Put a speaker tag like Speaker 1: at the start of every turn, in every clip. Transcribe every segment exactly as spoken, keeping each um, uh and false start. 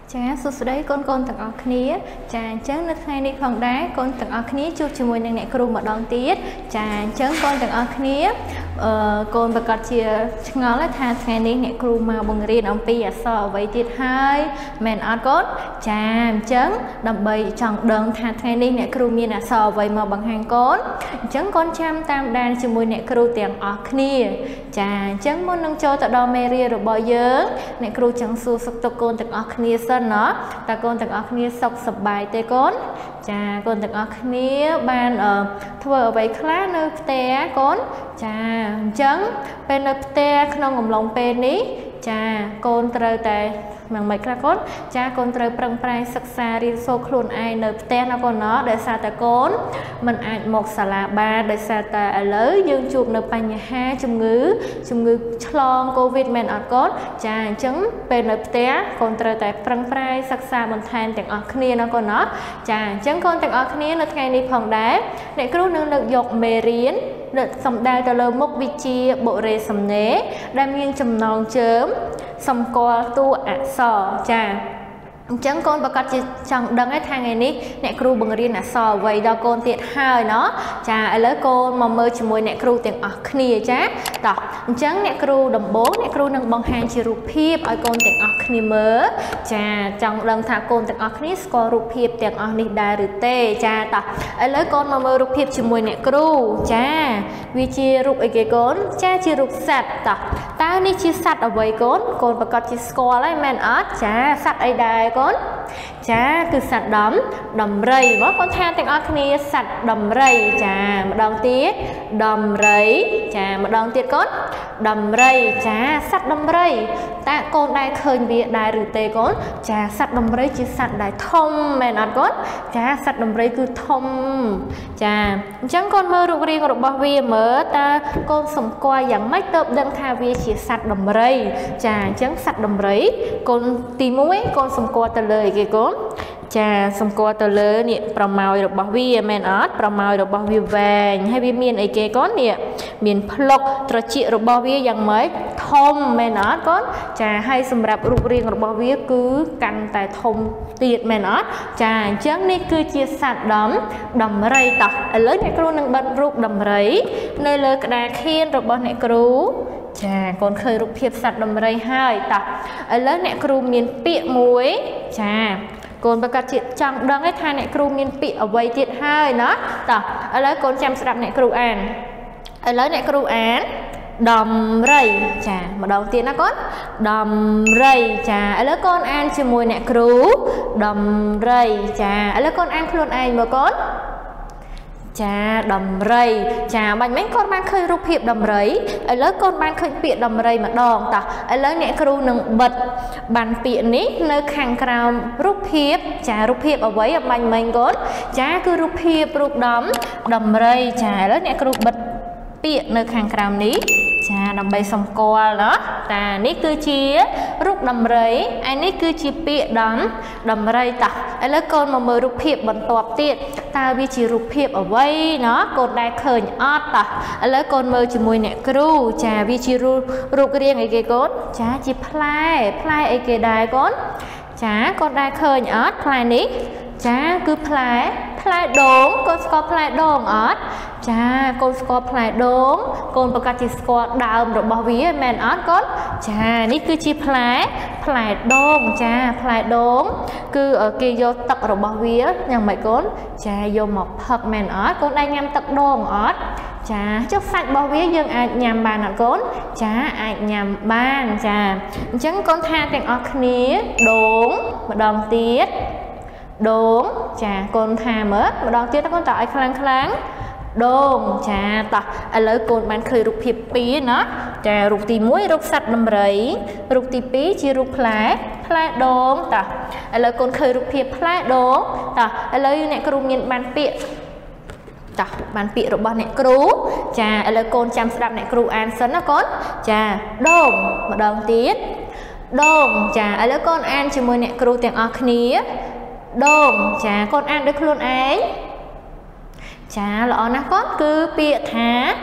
Speaker 1: ចាសួស្តីកូនកូនទាំងអស់គ្នាចាអញ្ចឹងនៅថ្ងៃនេះផងដែរកូនទាំងអស់គ្នាជួបជាមួយនឹងអ្នកគ្រូម្ដងទៀតចាអញ្ចឹងកូនទាំងអស់គ្នាអឺកូនប្រកាសជាឆ្ងល់ថាថ្ងៃនេះអ្នកគ្រូមកបង្រៀនអំពីអក្សរអ្វីទៀតហើយមែនអត់កូនចាអញ្ចឹងដើម្បីចង់ដឹងថាថ្ងៃនេះអ្នកគ្រូមានអក្សរអ្វីមកបង្ហាញកូនអញ្ចឹងកូនចាំតាមដានជាមួយអ្នកគ្រូទាំងអស់គ្នាចាអញ្ចឹងមុននឹងចូលទៅដល់មេរៀនរបស់យើងអ្នកគ្រូចង់សួរសុខទុក្ខកូនទាំងអស់គ្នាសិនណាតើកូនទាំងអស់គ្នាសុខសប្បាយទេកូនចាកូនទាំងអស់គ្នាបានធ្វើអ្វីខ្លះនៅផ្ទះកូនចាអញ្ចឹងពេលនៅផ្ទះក្នុងកំឡុងពេលនេះចាកូនត្រូវតែមិនមិនខ្លះកូនចាកូនត្រូវប្រឹងប្រែងសិក្សារៀនសូត្រខ្លួនឯងនៅផ្ទះណាកូនណោះដោយសារតែកូនមិនអាចមកសាលាបានដោយសារតែឥឡូវយើងជួបនៅបញ្ហាជំងឺជំងឺឆ្លងកូវីដមែនអត់កូនចាអញ្ចឹងពេលនៅផ្ទះកូនត្រូវតែប្រឹងប្រែងសិក្សាបន្ថែមទាំងអស់គ្នាណាកូនណោះចាអញ្ចឹងកូនទាំងអស់គ្នានៅថ្ងៃនេះផងដែរអ្នកគ្រូនឹងលើកយកមេរៀនសំដៅទៅលើមុខវិជ្ជាបុរេសំណេរដែលមានចំណងជើងសម្គាល់តួអក្សរចាអញ្ចឹងកូនប្រកាសជាចង់ដឹងហើយថាថ្ងៃនេះអ្នកគ្រូបង្រៀនអក្សរអ្វីដល់កូនទៀតហើយណោះចាឥឡូវកូនមកមើលជាមួយអ្នកគ្រូទាំងអស់គ្នាចាតោះអញ្ចឹងអ្នកគ្រូដំបូងអ្នកគ្រូនឹងបង្ហាញជារូបភាពឲ្យកូនទាំងអស់គ្នាមើលចាចង់ដឹងថាកូនទាំងអស់គ្នាស្គាល់រូបភាពទាំងអស់នេះដែរឬទេចាតោះឥឡូវកូនមកមើលរូបភាពជាមួយអ្នកគ្រូចាវាជារូបអីគេកូនចាជារូបសត្វតោះតើនេះជាសត្វអ្វីកូនកូនប្រកាសជាស្គាល់ហើយមែនអត់ចាសត្វអីដែរកូនចាគឺសត្វដំដំរីមកកូនថាទាំងអស់គ្នាសត្វដំរីចាម្ដងទៀតដំរីចាម្ដងទៀតកូនដំរីចាសត្វដំរីតើកូនដែរឃើញវាដែរឬទេកូនចាសត្វដំរីជាសត្វដែលធំមែនអត់កូនចាសត្វដំរីគឺធំចាអញ្ចឹងកូនមើលរូបរាងរបស់វាមើលតើកូនសម្គាល់យ៉ាងម៉េចទើបដឹងថាវាជាសត្វដំរីចាអញ្ចឹងសត្វដំរីកូនទីមួយកូនសម្គាល់ទៅលើអីគេកូនចាសម្គាល់ទៅលើនេះប្រម៉ោយរបស់វាមែនអត់ប្រម៉ោយរបស់វាវែងហើយវាមានអីគេកូននេះមានភ្លុកត្រចៀករបស់វាយ៉ាងម៉េចធំមែនអត់កូនចាហើយសម្រាប់រូបរាងរបស់វាគឺកាន់តែធំទៀតមែនអត់ចាអញ្ចឹងនេះគឺជាសត្វដំដំរីតោះឥឡូវអ្នកគ្រូនឹងបិទរូបដំរីនៅលើក្តារខៀនរបស់អ្នកគ្រូចាកូនឃើញរូបភាពសត្វដំរីហើយតោះឥឡូវអ្នកគ្រូមានពាក្យមួយចាកូនប្រកាសជាចង់ដឹងឯថាអ្នកគ្រូមានពាក្យអ្វីទៀតហើយណាតោះឥឡូវកូនចាំស្ដាប់អ្នកគ្រូអានឥឡូវអ្នកគ្រូអានដំរីចាម្ដងទៀតណាកូនដំរីចាឥឡូវកូនអានជាមួយអ្នកគ្រូដំរីចាឥឡូវកូនអានខ្លួនឯងមើលកូនចាដំរីចាបាញ់មិញកូនបានឃើញរូបភាពដំរីឥឡូវកូនបានឃើញពាក្យដំរីម្ដងតោះឥឡូវអ្នកគ្រូនឹងបិទបានពាក្យនេះនៅខាងក្រោមរូបភាពចារូបភាពអ្វីបាញ់មិញកូនចាគឺរូបភាពរូបដំដំរីចាឥឡូវអ្នកគ្រូបិទពាក្យនៅខាងក្រោមនេះចាដើម្បីសម្គាល់ណាតានេះគឺជារូបដំរីឯនេះគឺជាពាក្យដំដំរីតោះឥឡូវកូនមកមើលរូបភាពបន្ទាប់ទៀតតើវាជារូបភាពអ្វីណាកូនដែរឃើញអត់តោះឥឡូវកូនមើលជាមួយអ្នកគ្រូចាវាជារូបរូបរាងអីគេកូនចាជាផ្លែផ្លែអីគេដែរកូនចាកូនដែរឃើញអត់ផ្លែនេះចាគឺផ្លែផ្លែដូងកូនស្គាល់ផ្លែដូងអត់ចាកូនស្គាល់ផ្លែដូងកូនប្រកាសជាស្គាល់ដើមរបស់វាមែនអត់កូនចានេះគឺជាផ្លែផ្លែដូងចាផ្លែដូងគឺគេយកទឹករបស់វាយ៉ាងម៉េចកូនចាយកមកផឹកមែនអត់កូនដែរញ៉ាំទឹកដូងអត់ចាចុះសាច់របស់វាយើងអាចញ៉ាំបានអត់កូនចាអាចញ៉ាំបានចាអញ្ចឹងកូនថាទាំងអស់គ្នាដូងម្ដងទៀតដូងចាកូនថាមើលម្ដងទៀតកូនតើឲ្យខ្លាំងខ្លាំងដូងចាតោះឥឡូវកូនបានឃើញរូបភាពពីរណាចារូបទីមួយរូបសត្វដំរីរូបទីពីរជារូបផ្លែផ្លែដូងតោះឥឡូវកូនឃើញរូបភាពផ្លែដូងតោះឥឡូវអ្នកគ្រូមានបានពាក្យចាបានពាក្យរបស់អ្នកគ្រូចាឥឡូវកូនចាំស្ដាប់អ្នកគ្រូអានសិនណាកូនចាដូងម្ដងទៀតដូងចាឥឡូវកូនអានជាមួយអ្នកគ្រូទាំងអស់គ្នាដូងចាកូនអានដោយខ្លួនឯងចាល្អណាស់កូនគឺពាក្យថា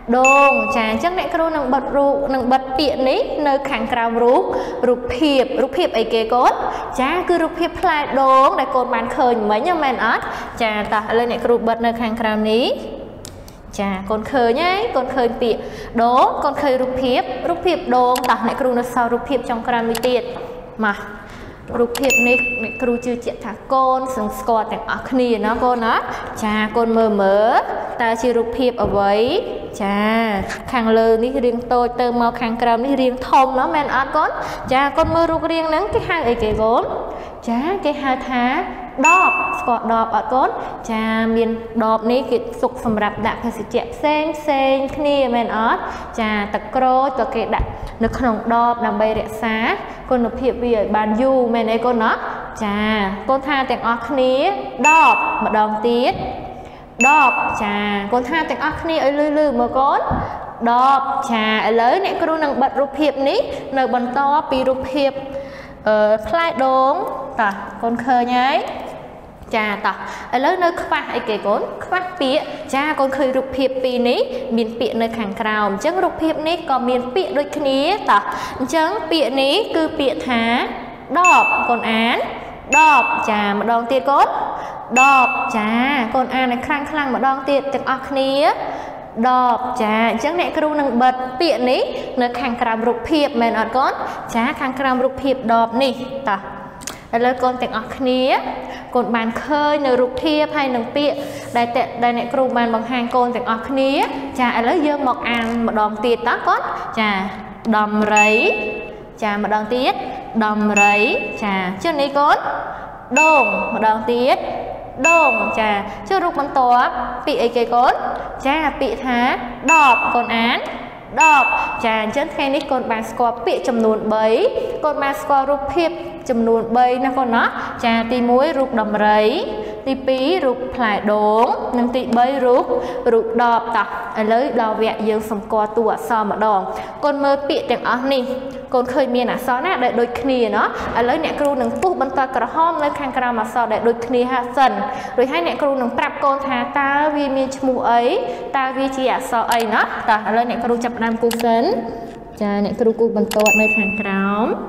Speaker 1: đồn chà chắc nè kêu nâng bật ru nâng bật tiện đấy nơi kháng cào rú rụp hiệp rụp hiệp ấy kế cốt chà cứ rụp hiệp lại đồn để cột bàn khơi mấy nhau men ớt chà ta lên nè kêu bật nơi kháng cào ní chà con khơi nhé con khơi tiện đố con khơi rụp hiệp rụp hiệp đồn ta nè kêu nó sau rụp hiệp trong cào mi tiện mà rụp hiệp này nè kêu chưa chuyện thả con sừng squatទាំងអស់គ្នាណាកូនណាចាកូនមើលមើលតើជារូបភាពអ្វីចាខាងលើនេះរាងតូចទៅមកខាងក្រោមនេះរាងធំណាមែនអត់កូនចាកូនមើលរូបរាងហ្នឹងគេហៅអីគេកូនចាគេហៅថាដបស្គាល់ដបអត់កូនចាមានដបនេះគេសុកសម្រាប់ដាក់ភេសជ្ជៈផ្សេងផ្សេងគ្នាមែនអត់ចាទឹកក្រូចក៏គេដាក់នៅក្នុងដបដើម្បីរក្សាគុណភាពវាឲ្យបានយូរមែនអីកូនណាចាកូនថាទាំងអស់គ្នាដបម្ដងទៀតដបចាកូនថាទាំងអស់គ្នាឲ្យលឺលឺមើលកូនដបចាឥឡូវអ្នកគ្រូនឹងបិទរូបភាពនេះនៅបន្តពីរូបភាពអឺផ្លែដូងតោះកូនឃើញហើយចាតោះឥឡូវនៅខ្វះអីគេកូនខ្វះពាក្យចាកូនឃើញរូបភាពពីរនេះមានពាក្យនៅខាងក្រោមអញ្ចឹងរូបភាពនេះក៏មានពាក្យដូចគ្នាតោះអញ្ចឹងពាក្យនេះគឺពាក្យថាដបកូនអានដបចាម្ដងទៀតកូនដបចាកូនអានឲ្យខ្លាំងខ្លាំងម្ដងទៀតទាំងអស់គ្នាដបចាអញ្ចឹងអ្នកគ្រូនឹងបិទពាក្យនេះនៅខាងក្រោមរូបភាពមែនអត់កូនចាខាងក្រោមរូបភាពដបនេះតោះឥឡូវកូនទាំងអស់គ្នាកូនបានឃើញនៅរូបភាពហើយនឹងពាក្យដែលដែលអ្នកគ្រូបានបង្ហាញកូនទាំងអស់គ្នាចាឥឡូវយើងមកអានម្ដងទៀតតើកូនចាដំរីចាម្ដងទៀតដំរីចាចុះនេះកូនដូងម្ដងទៀតដូងចាចុះរូបបន្ទាប់ពាក្យអីគេកូនចាពាក្យថាដបកូនអានដបចាអញ្ចឹងថ្ងៃនេះកូនបានស្គាល់ពាក្យចំនួនបីកូនបានស្គាល់រូបភាពចំនួនបីណាកូនណាចាទីមួយរូបដំរីទីពីររូបផ្លែដូងនិងទីបីរូបរូបដបតោះឥឡូវដល់វគ្គយើងសម្គាល់តួអក្សរម្ដងកូនមើលពាក្យទាំងអស់នេះកូនឃើញមានអក្សរណាដែលដូចគ្នាណោះឥឡូវអ្នកគ្រូនឹងពុះបន្តក្រហមនៅខាងក្រោមអក្សរដែលដូចគ្នាហាសិនរួចហើយអ្នកគ្រូនឹងប្រាប់កូនថាតើវាមានឈ្មោះអីតើវាជាអក្សរអីណោះតោះឥឡូវអ្នកគ្រូចាប់ផ្ដើមគូសិនចាអ្នកគ្រូគូបន្តនៅខាងក្រោម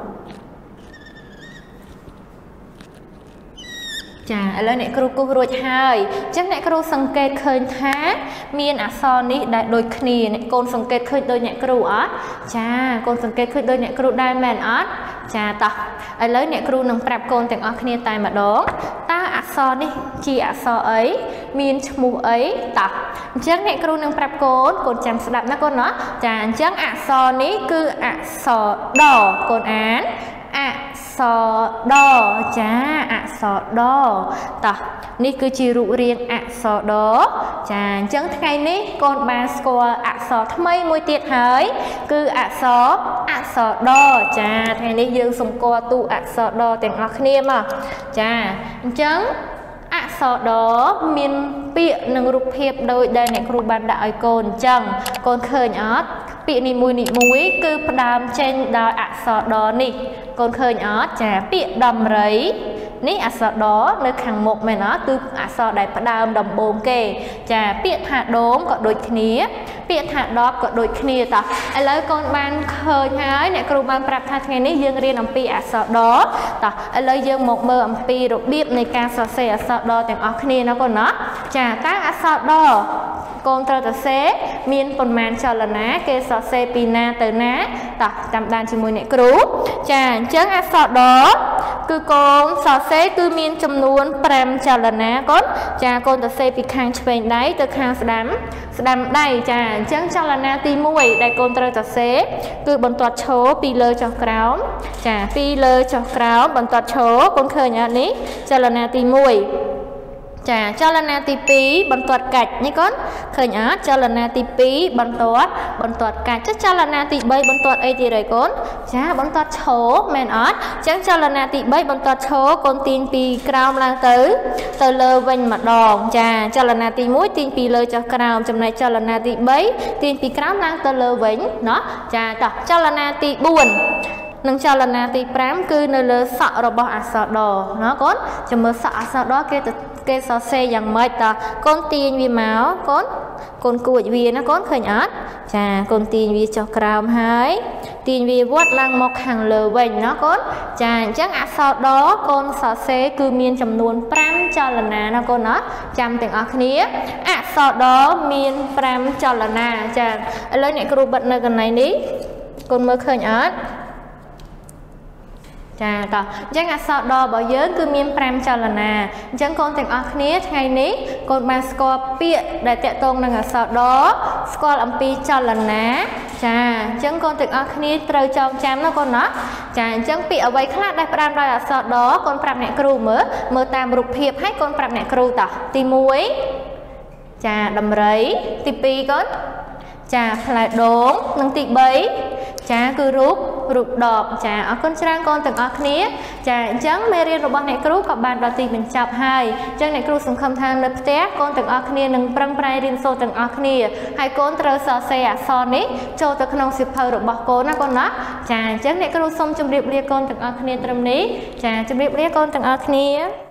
Speaker 1: ចាឥឡូវអ្នកគ្រូគូសរួចហើយអញ្ចឹងអ្នកគ្រូសង្កេតឃើញថាមានអក្សរនេះដែលដូចគ្នាអ្នកកូនសង្កេតឃើញដូចអ្នកគ្រូអត់ចាកូនសង្កេតឃើញដូចអ្នកគ្រូដែរមែនអត់ចាតោះឥឡូវអ្នកគ្រូនឹងប្រាប់កូនទាំងអស់គ្នាតែម្ដងតើអក្សរនេះជាអក្សរអីមានឈ្មោះអីតោះអញ្ចឹងអ្នកគ្រូនឹងប្រាប់កូនកូនចាំស្ដាប់ណាកូនណាចាអញ្ចឹងអក្សរនេះគឺអក្សរដកូនអានអក្សរដចាអក្សរដតោះនេះគឺជារូបរាងអក្សរដចាអញ្ចឹងថ្ងៃនេះកូនបានស្គាល់អក្សរថ្មីមួយទៀតហើយគឺអក្សរអក្សរដចាថ្ងៃនេះយើងសម្គាល់តួអក្សរដទាំងអស់គ្នាមកចាអញ្ចឹងអក្សរដមានពាក្យនិងរូបភាពដោយដែលអ្នកគ្រូបានដាក់ឲ្យកូនអញ្ចឹងកូនឃើញអត់ពាក្យនីមួយនីមួយគឺផ្ដើមចេញដោយអក្សរដនេះកូនឃើញអត់ចាពាក្យដំរីនេះអក្សរដនៅខាងមុខមែនអត់គឺអក្សរដែលផ្ដើមដំបូងគេចាពាក្យថាដូងក៏ដូចគ្នាពាក្យថាដបក៏ដូចគ្នាតោះឥឡូវកូនបានឃើញហើយអ្នកគ្រូបានប្រាប់ថាថ្ងៃនេះយើងរៀនអំពីអក្សរដតោះឥឡូវយើងមកមើលអំពីរបៀបនៃការសរសេរអក្សរដទាំងអស់គ្នាណាកូនណាចាតើអក្សរដកូនត្រូវសរសេរមានប៉ុន្មានចលនាគេសរសេរពីណាទៅណាតោះតាមដានជាមួយអ្នកគ្រូចាអញ្ចឹងអក្សរដគឺកូនសរសេរគឺមានចំនួនប្រាំចលនាកូនចាកូនសរសេរពីខាងឆ្វេងដៃទៅខាងស្ដាំស្ដាំដៃចាអញ្ចឹងចលនាទីមួយដែលកូនត្រូវសរសេរគឺបន្ទាត់ឈរពីលើចុះក្រោមចាពីលើចុះក្រោមបន្ទាត់ឈរកូនឃើញអត់នេះចលនាទីមួយចាចលនាទីពីរបន្ទាត់កាច់នេះកូនឃើញអត់ចលនាទីពីរបន្ទាត់បន្ទាត់កាច់ចុះចលនាទីបីបន្ទាត់អីទៀតហើយកូនចាបន្ទាត់ឈរមែនអត់អញ្ចឹងចលនាទីបីបន្ទាត់ឈរកូនទាញពីក្រោមឡើងទៅទៅលើវិញម្ដងចាចលនាទីមួយទាញពីលើចុះក្រោមចំណែកចលនាទីបីទាញពីក្រោមឡើងទៅលើវិញណោះចាតោះចលនាទីបួននឹងចលនាទីប្រាំគឺនៅលើសក់របស់អក្សរដណាកូនចាំមើលសក់អក្សរដគេទៅគេសរសេរយ៉ាងម៉េចតើកូនទាញវាមកកូនកូនគួចវាណាកូនឃើញអត់ចាកូនទាញវាចុះក្រោមហើយទាញវាវត្តឡើងមកខាងលើវិញណាកូនចាអញ្ចឹងអក្សរដកូនសរសេរគឺមានចំនួនប្រាំចលនាណាកូនណាចាំទាំងអស់គ្នាអក្សរដមានប្រាំចលនាចាឥឡូវអ្នកគ្រូបិទនៅកន្លែងនេះកូនមើលឃើញអត់ចាតោះអញ្ចឹងអក្សរដរបស់យើងគឺមានប្រាំចលនាអញ្ចឹងកូនទាំងអស់គ្នាថ្ងៃនេះកូនបានស្គាល់ពាក្យដែលតាក់ទងនឹងអក្សរដស្គាល់អំពីចលនាចាអញ្ចឹងកូនទាំងអស់គ្នាត្រូវចងចាំណាកូនណាចាអញ្ចឹងពាក្យអ្វីខ្លះដែលផ្ដើមដោយអក្សរដកូនប្រាប់អ្នកគ្រូមើលមើលតាមរូបភាពហើយកូនប្រាប់អ្នកគ្រូតោះទីមួយចាដំរីទីពីរកូនចាផ្លែដូងនិងទីបីចាគឺរូបរូបដកចាអរគុណច្រើនកូនទាំងអស់គ្នាចាអញ្ចឹងមេរៀនរបស់អ្នកគ្រូក៏បានដល់ទីបញ្ចប់ហើយអញ្ចឹងអ្នកគ្រូសង្ឃឹមថានៅផ្ទះកូនទាំងអស់គ្នានឹងប្រឹងប្រែងរៀនសូត្រទាំងអស់គ្នាហើយកូនត្រូវសរសេរអក្សរនេះចូលទៅក្នុងសៀវភៅរបស់កូនណាកូនណាចាអញ្ចឹងអ្នកគ្រូសូមជម្រាបលាកូនទាំងអស់គ្នាត្រឹមនេះចាជម្រាបលាកូនទាំងអស់គ្នា